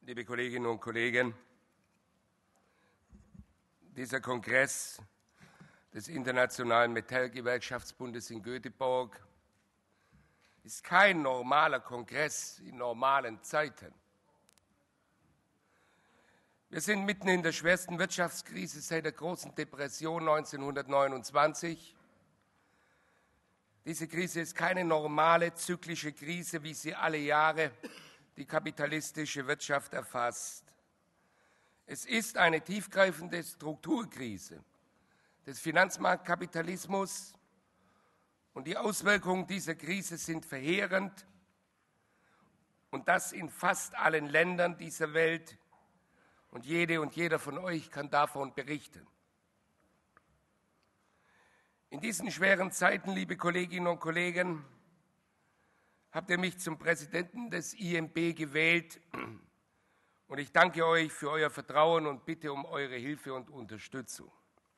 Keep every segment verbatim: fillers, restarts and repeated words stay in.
liebe Kolleginnen und Kollegen, dieser Kongress des Internationalen Metallgewerkschaftsbundes in Göteborg ist kein normaler Kongress in normalen Zeiten. Wir sind mitten in der schwersten Wirtschaftskrise seit der großen Depression neunzehnhundertneunundzwanzig. Diese Krise ist keine normale zyklische Krise, wie sie alle Jahre die kapitalistische Wirtschaft erfasst. Es ist eine tiefgreifende Strukturkrise des Finanzmarktkapitalismus und die Auswirkungen dieser Krise sind verheerend und das in fast allen Ländern dieser Welt und jede und jeder von euch kann davon berichten. In diesen schweren Zeiten, liebe Kolleginnen und Kollegen, habt ihr mich zum Präsidenten des I M B gewählt und ich danke euch für euer Vertrauen und bitte um eure Hilfe und Unterstützung.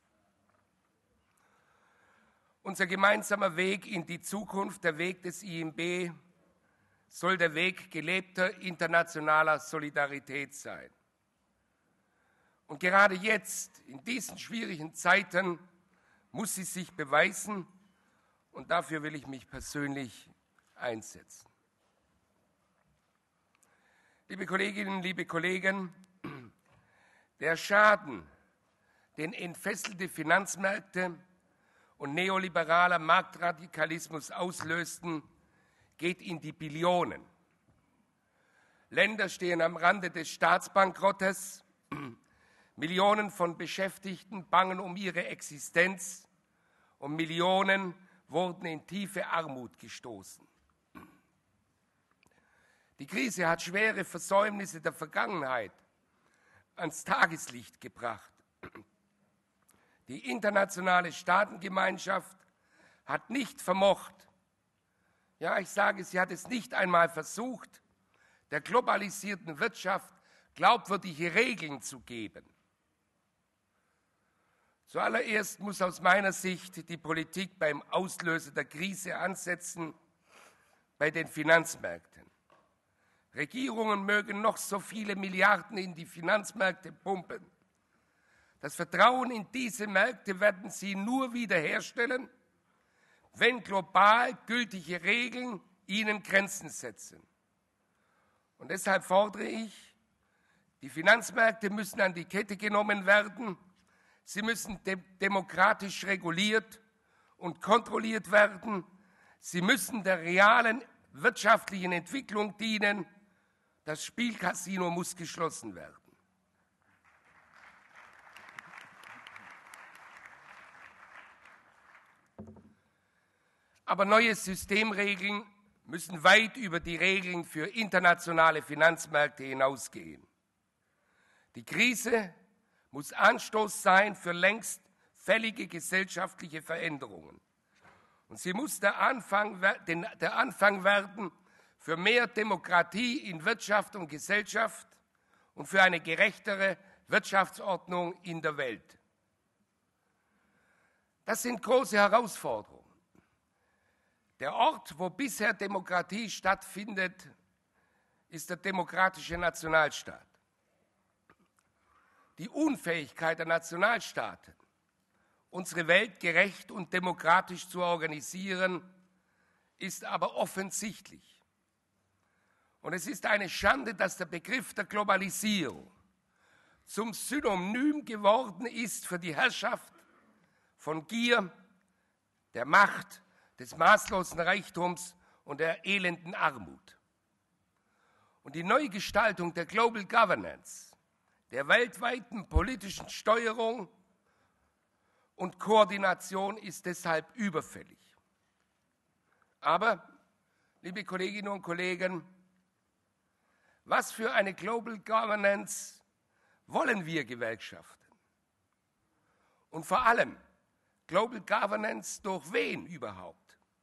Unser gemeinsamer Weg in die Zukunft, der Weg des I M B, soll der Weg gelebter internationaler Solidarität sein. Und gerade jetzt, in diesen schwierigen Zeiten, muss sie sich beweisen und dafür will ich mich persönlich einsetzen. Liebe Kolleginnen, liebe Kollegen, der Schaden, den entfesselte Finanzmärkte und neoliberaler Marktradikalismus auslösten, geht in die Billionen. Länder stehen am Rande des Staatsbankrottes. Millionen von Beschäftigten bangen um ihre Existenz und Millionen wurden in tiefe Armut gestoßen. Die Krise hat schwere Versäumnisse der Vergangenheit ans Tageslicht gebracht. Die internationale Staatengemeinschaft hat nicht vermocht, ja, ich sage, sie hat es nicht einmal versucht, der globalisierten Wirtschaft glaubwürdige Regeln zu geben. Zuallererst muss aus meiner Sicht die Politik beim Auslöser der Krise ansetzen, bei den Finanzmärkten. Regierungen mögen noch so viele Milliarden in die Finanzmärkte pumpen. Das Vertrauen in diese Märkte werden sie nur wiederherstellen, wenn global gültige Regeln ihnen Grenzen setzen. Und deshalb fordere ich, die Finanzmärkte müssen an die Kette genommen werden. Sie müssen de- demokratisch reguliert und kontrolliert werden. Sie müssen der realen wirtschaftlichen Entwicklung dienen. Das Spielcasino muss geschlossen werden. Aber neue Systemregeln müssen weit über die Regeln für internationale Finanzmärkte hinausgehen. Die Krise muss Anstoß sein für längst fällige gesellschaftliche Veränderungen. Und sie muss der Anfang, der Anfang werden für mehr Demokratie in Wirtschaft und Gesellschaft und für eine gerechtere Wirtschaftsordnung in der Welt. Das sind große Herausforderungen. Der Ort, wo bisher Demokratie stattfindet, ist der demokratische Nationalstaat. Die Unfähigkeit der Nationalstaaten, unsere Welt gerecht und demokratisch zu organisieren, ist aber offensichtlich. Und es ist eine Schande, dass der Begriff der Globalisierung zum Synonym geworden ist für die Herrschaft von Gier, der Macht, des maßlosen Reichtums und der elenden Armut. Und die Neugestaltung der Global Governance, der weltweiten politischen Steuerung und Koordination ist deshalb überfällig. Aber, liebe Kolleginnen und Kollegen, was für eine Global Governance wollen wir Gewerkschaften? Und vor allem, Global Governance durch wen überhaupt?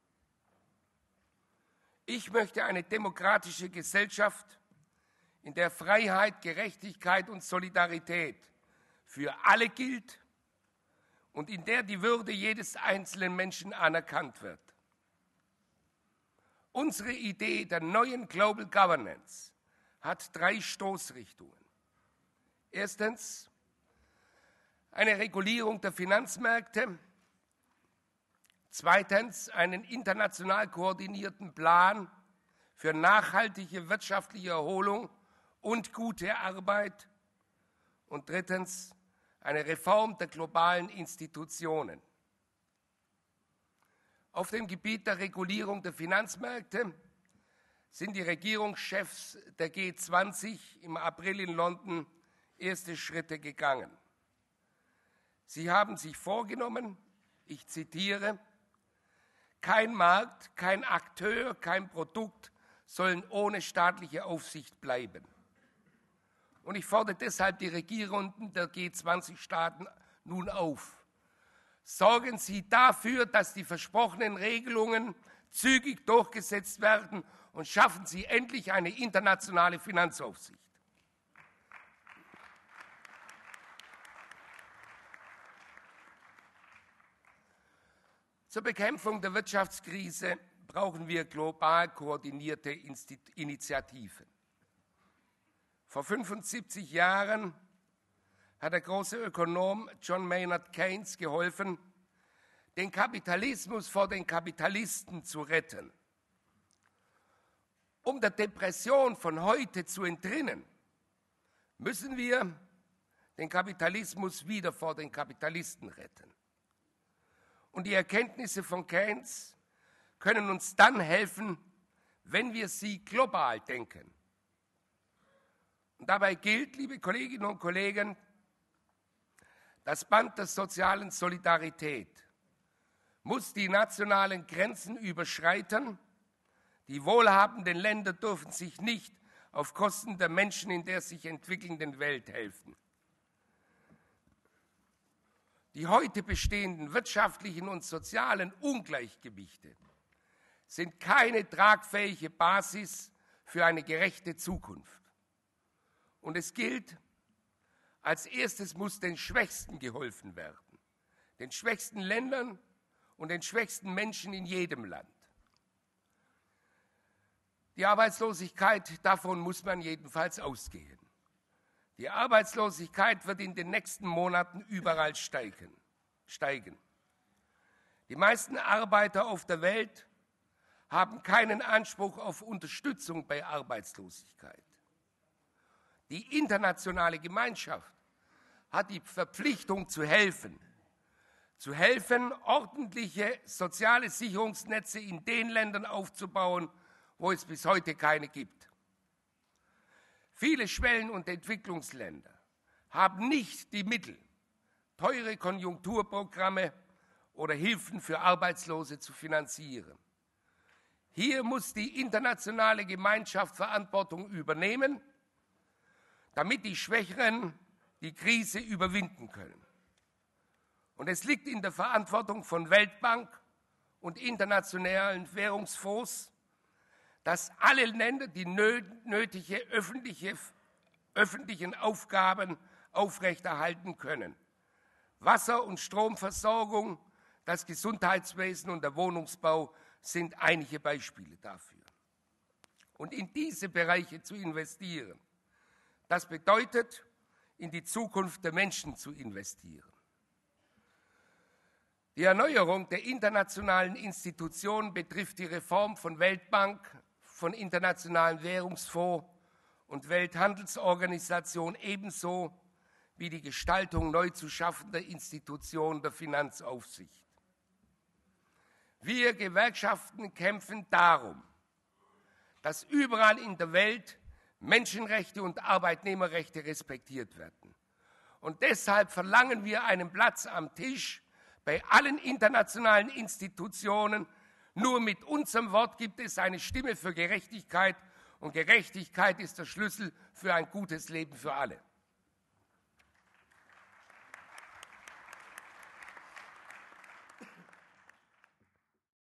Ich möchte eine demokratische Gesellschaft, in der Freiheit, Gerechtigkeit und Solidarität für alle gilt und in der die Würde jedes einzelnen Menschen anerkannt wird. Unsere Idee der neuen Global Governance hat drei Stoßrichtungen. Erstens eine Regulierung der Finanzmärkte. Zweitens einen international koordinierten Plan für nachhaltige wirtschaftliche Erholung und gute Arbeit. Und drittens eine Reform der globalen Institutionen. Auf dem Gebiet der Regulierung der Finanzmärkte sind die Regierungschefs der G zwanzig im April in London erste Schritte gegangen. Sie haben sich vorgenommen, ich zitiere, kein Markt, kein Akteur, kein Produkt sollen ohne staatliche Aufsicht bleiben. Und ich fordere deshalb die Regierenden der G zwanzig Staaten nun auf. Sorgen Sie dafür, dass die versprochenen Regelungen zügig durchgesetzt werden und schaffen Sie endlich eine internationale Finanzaufsicht. Zur Bekämpfung der Wirtschaftskrise brauchen wir global koordinierte Initiativen. Vor fünfundsiebzig Jahren hat der große Ökonom John Maynard Keynes geholfen, den Kapitalismus vor den Kapitalisten zu retten. Um der Depression von heute zu entrinnen, müssen wir den Kapitalismus wieder vor den Kapitalisten retten. Und die Erkenntnisse von Keynes können uns dann helfen, wenn wir sie global denken. Und dabei gilt, liebe Kolleginnen und Kollegen, das Band der sozialen Solidarität muss die nationalen Grenzen überschreiten. Die wohlhabenden Länder dürfen sich nicht auf Kosten der Menschen in der sich entwickelnden Welt helfen. Die heute bestehenden wirtschaftlichen und sozialen Ungleichgewichte sind keine tragfähige Basis für eine gerechte Zukunft. Und es gilt, als erstes muss den Schwächsten geholfen werden, den schwächsten Ländern und den schwächsten Menschen in jedem Land. Die Arbeitslosigkeit, davon muss man jedenfalls ausgehen. Die Arbeitslosigkeit wird in den nächsten Monaten überall steigen. steigen. Die meisten Arbeiter auf der Welt haben keinen Anspruch auf Unterstützung bei Arbeitslosigkeit. Die internationale Gemeinschaft hat die Verpflichtung zu helfen, zu helfen, ordentliche soziale Sicherungsnetze in den Ländern aufzubauen, wo es bis heute keine gibt. Viele Schwellen- und Entwicklungsländer haben nicht die Mittel, teure Konjunkturprogramme oder Hilfen für Arbeitslose zu finanzieren. Hier muss die internationale Gemeinschaft Verantwortung übernehmen, damit die Schwächeren die Krise überwinden können. Und es liegt in der Verantwortung von Weltbank und internationalen Währungsfonds, dass alle Länder die nötige öffentliche, öffentlichen Aufgaben aufrechterhalten können. Wasser- und Stromversorgung, das Gesundheitswesen und der Wohnungsbau sind einige Beispiele dafür. Und in diese Bereiche zu investieren, das bedeutet, in die Zukunft der Menschen zu investieren. Die Erneuerung der internationalen Institutionen betrifft die Reform von Weltbank, von Internationalen Währungsfonds und Welthandelsorganisation ebenso wie die Gestaltung neu zu schaffender Institutionen der Finanzaufsicht. Wir Gewerkschaften kämpfen darum, dass überall in der Welt Menschenrechte und Arbeitnehmerrechte respektiert werden. Und deshalb verlangen wir einen Platz am Tisch bei allen internationalen Institutionen. Nur mit unserem Wort gibt es eine Stimme für Gerechtigkeit und Gerechtigkeit ist der Schlüssel für ein gutes Leben für alle.